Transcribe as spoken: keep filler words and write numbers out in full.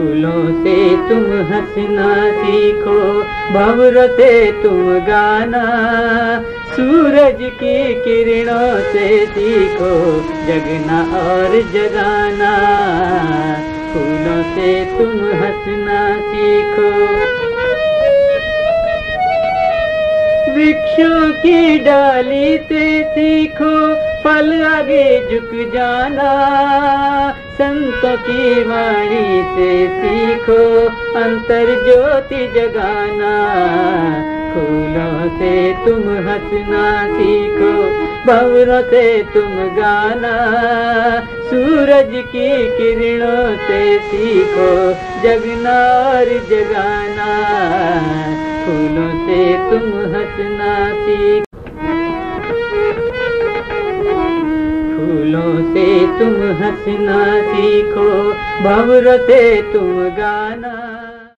फूलों से तुम हंसना सीखो, भंवरों से तुम गाना, सूरज की किरणों से सीखो जगना और जगाना। फूलों से तुम हंसना सीखो। वृक्षों की डाली से सीखो फल आगे झुक जाना, संतों की वाणी से सीखो अंतर ज्योति जगाना। फूलों से तुम हंसना सीखो, भंवरों से तुम गाना, सूरज की किरणों से सीखो जगना और जगाना। फूलों से तुम हंसना सीखो, फूलों से तुम हंसना सीखो, भंवरों से तुम गाना।